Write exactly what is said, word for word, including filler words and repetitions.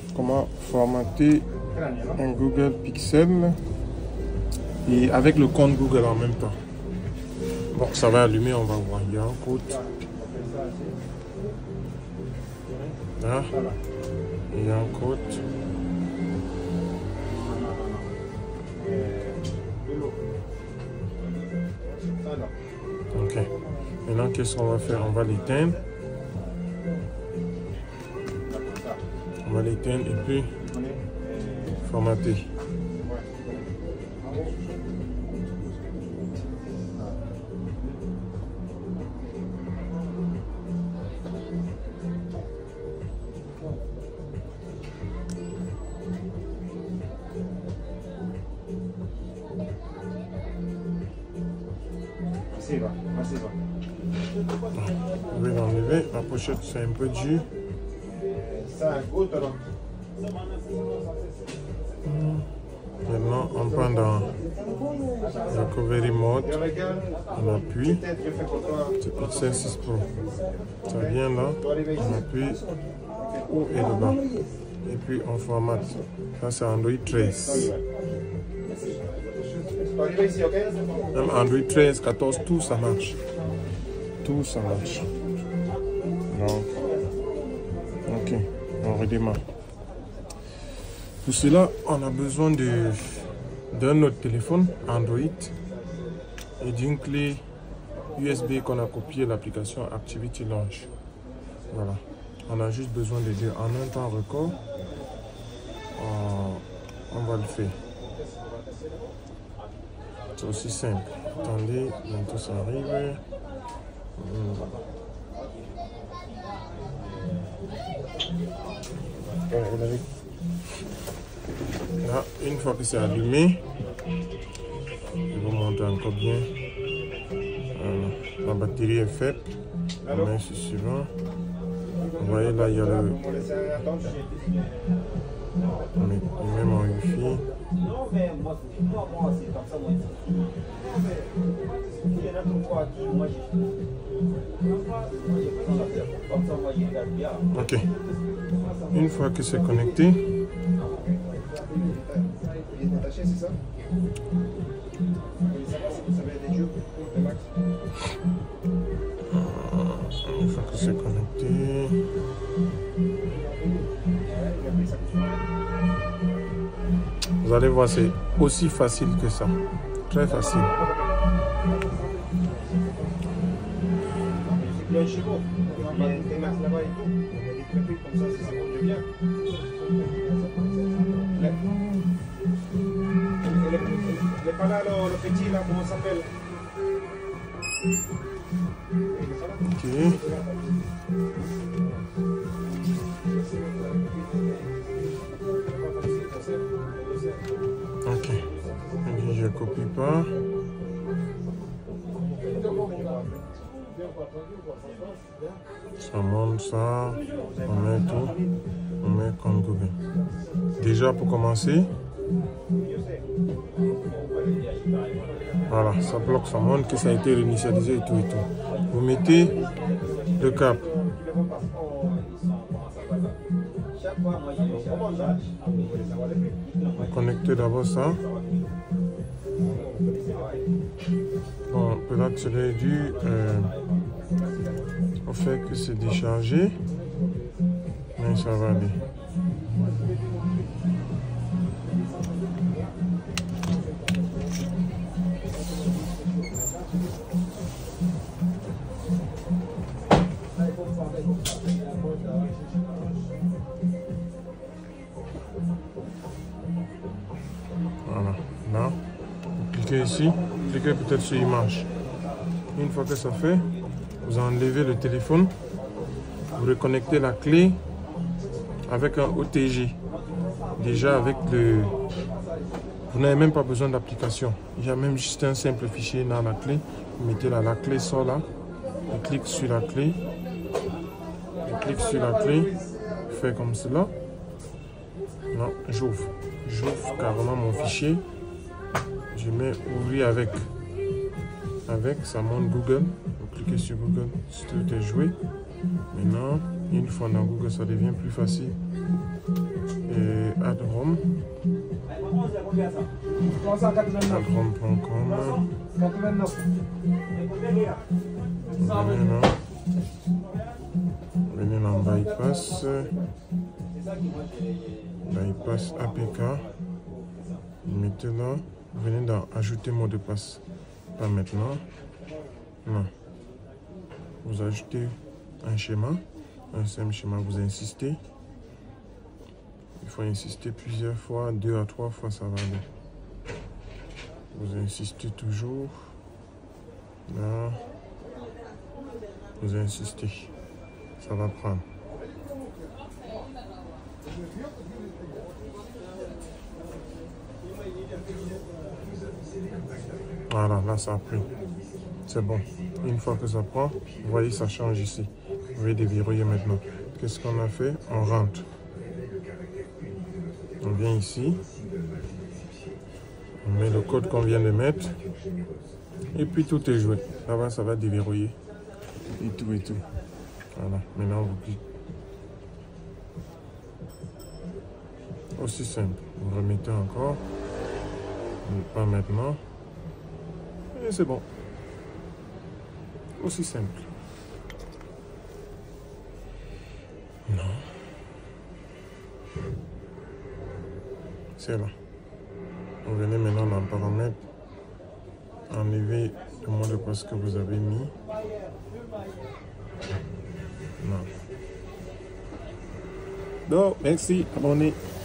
comment formater un Google Pixel et avec le compte Google en même temps. Bon, ça va allumer, on va voir. Il y a un code. Là, il y a un code. Ok. Maintenant, qu'est-ce qu'on va faire? On va l'éteindre. On va l'éteindre et puis formater. Je vais l'enlever. La pochette, c'est un peu dur. Maintenant, on prend dans le recovery mode. On appuie. C'est Pixel six Pro. Ça vient là. On appuie haut et le bas. Et puis on formate. Ça, c'est Android treize. Même Android treize, quatorze, tout ça marche. Tout ça marche. Donc, ok, on redémarre. Pour cela, on a besoin de d'un autre téléphone Android et d'une clé U S B qu'on a copié l'application Activity Launch. Voilà. On a juste besoin des deux en un temps record. On, on va le faire. C'est aussi simple. Attendez, bientôt ça arrive. Là, une fois que c'est allumé, je vais vous montrer encore bien. Voilà. La batterie est faite. On met sur suivant. Vous voyez là, il y a le. On met même en Wi-Fi. Ok. Une fois que c'est connecté, une fois que c'est connecté, vous allez voir, c'est aussi facile que ça. Très facile. Le pas le petit là, comment ça s'appelle? Ok. Ok. Je copie pas. Ça monte ça. On met tout. On met comme Google. Déjà pour commencer. Voilà, ça bloque, ça montre que ça a été réinitialisé et tout et tout. Vous mettez le cap. Vous connectez d'abord ça. Bon, peut-être que c'est dû euh, au fait que c'est déchargé, mais ça va aller. Voilà, là, vous cliquez ici, cliquez peut-être sur image. Une fois que ça fait, vous enlevez le téléphone, vous reconnectez la clé avec un O T G. Déjà avec le... Vous n'avez même pas besoin d'application. Il y a même juste un simple fichier dans la clé. Vous mettez là, la clé sort là. Je clique sur la clé. Je clique sur la clé. Je fais comme cela. Non, j'ouvre. J'ouvre carrément mon fichier. Je mets ouvrir avec. Avec, ça monte Google. Vous cliquez sur Google, si tout est joué. Maintenant, une fois dans Google, ça devient plus facile. Chrome. Chrome point com. Venez là. Venez dans Bypass. Bypass A P K. Mettez là. Venez dans Ajouter mot de passe. Pas maintenant. Non. Vous ajoutez un schéma. Un simple schéma. Vous insistez. Il faut insister plusieurs fois. Deux à trois fois, ça va aller. Vous insistez toujours. Là. Vous insistez. Ça va prendre. Voilà, là ça a pris. C'est bon. Une fois que ça prend, vous voyez, ça change ici. Vous pouvez déverrouiller maintenant. Qu'est-ce qu'on a fait? On rentre. On vient ici. On met le code qu'on vient de mettre. Et puis tout est joué. Là-bas, ça va déverrouiller. Et tout et tout. Voilà. Maintenant, vous cliquez. Aussi simple. Vous remettez encore. Pas maintenant. Et c'est bon. Aussi simple. Non. C'est là. Vous venez maintenant dans paramètres. Enlevez le mot de passe que vous avez mis. Non. Donc, merci. Abonnez.